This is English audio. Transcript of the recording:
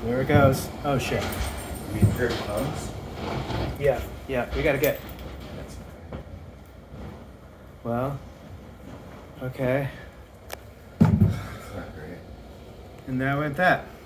There it goes. Oh shit. We heard thumbs. Yeah, we gotta get. That's Well, okay. not great. And that went that.